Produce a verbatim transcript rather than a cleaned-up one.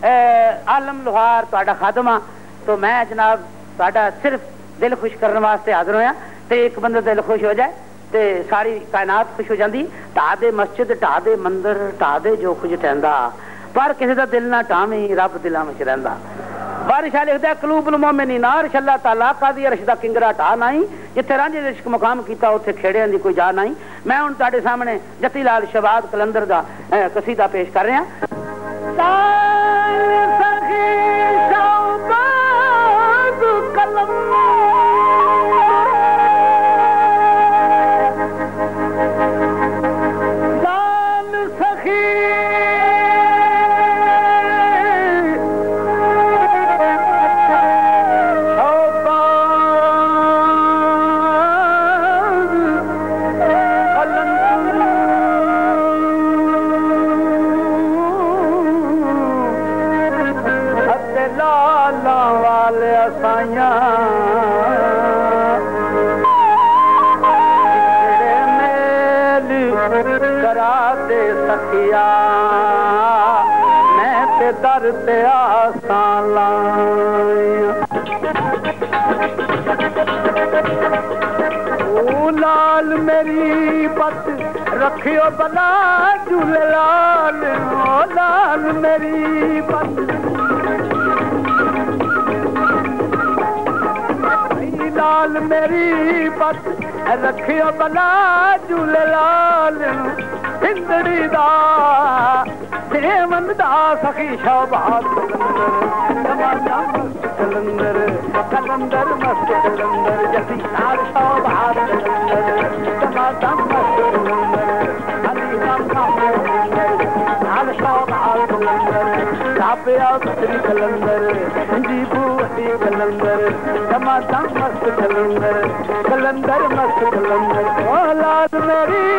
आलम लोहार तुहाडा खादम हाँ। तो मैं जनाब तुहाडा सिर्फ दिल खुश करने वास्ते हाजिर होया। तो एक बंदा दिल खुश हो जाए तो सारी कायनात खुश हो जाती। ढा दे मस्जिद, ढा दे मंदिर, ढा दे जो कुछ ठहंदा, पर किसी का दिल ना टावी, रब दिलों में रहिंदा। बारिश लिखता कलूबुल मोमिनी नार शल्ला ताला कादी अरश दा किंगरा ढा नहीं, जिथे रांझे दे इश्क मुकाम कीता उत्थे खेड़ियां दी कोई जा नहीं। मैं हुण तुहाडे सामने जती लाल शहबाज कलंदर दा कसीदा पेश कर रहा। दर ते आसान ओ लाल मेरी पत रखियो बला झूले लाल, ओ लाल मेरी पत लाल मेरी पत रखियो बला झूले लाल। हिंदड़ी दा देवन दा सखी शहबाज कलंदर, कलंदर मस्त कलंदर जसी लाल शहबाज कलंदर, टमाटर मस्त कलंदर हरी राम लाल शहबाज कलंदर, सापिया बकरी कलंदर जीबू वटी कलंदर, टमाटर मस्त कलंदर, कलंदर मस्त कलंदर। ओ लाल मेरी